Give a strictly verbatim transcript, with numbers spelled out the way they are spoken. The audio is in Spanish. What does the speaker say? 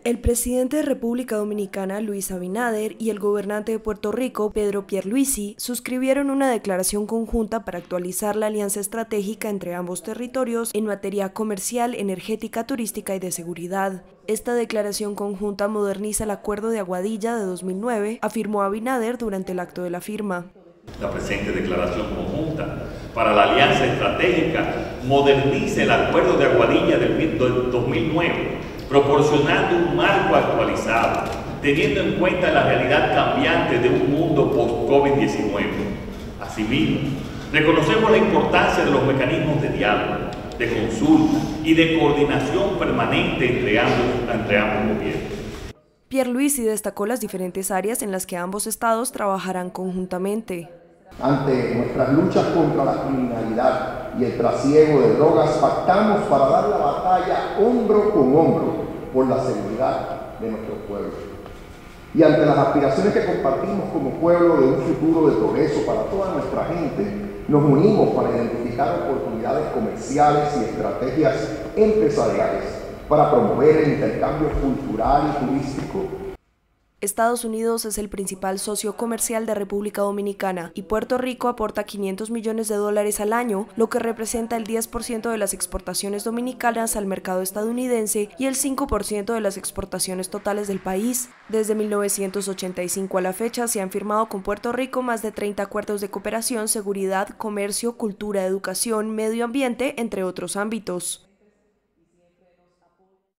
El presidente de República Dominicana, Luis Abinader, y el gobernante de Puerto Rico, Pedro Pierluisi, suscribieron una declaración conjunta para actualizar la alianza estratégica entre ambos territorios en materia comercial, energética, turística y de seguridad. Esta declaración conjunta moderniza el Acuerdo de Aguadilla de dos mil nueve, afirmó Abinader durante el acto de la firma. La presente declaración conjunta para la alianza estratégica moderniza el Acuerdo de Aguadilla del dos mil nueve, proporcionando un marco actualizado, teniendo en cuenta la realidad cambiante de un mundo post-COVID diecinueve. Asimismo, reconocemos la importancia de los mecanismos de diálogo, de consulta y de coordinación permanente entre ambos, entre ambos gobiernos. Pierluisi destacó las diferentes áreas en las que ambos estados trabajarán conjuntamente. Ante nuestras luchas contra la criminalidad y el trasiego de drogas, pactamos para dar la batalla hombro con hombro por la seguridad de nuestro pueblo. Y ante las aspiraciones que compartimos como pueblo de un futuro de progreso para toda nuestra gente, nos unimos para identificar oportunidades comerciales y estrategias empresariales para promover el intercambio cultural y turístico. Estados Unidos es el principal socio comercial de República Dominicana y Puerto Rico aporta quinientos millones de dólares al año, lo que representa el diez por ciento de las exportaciones dominicanas al mercado estadounidense y el cinco por ciento de las exportaciones totales del país. Desde mil novecientos ochenta y cinco a la fecha se han firmado con Puerto Rico más de treinta acuerdos de cooperación, seguridad, comercio, cultura, educación, medio ambiente, entre otros ámbitos.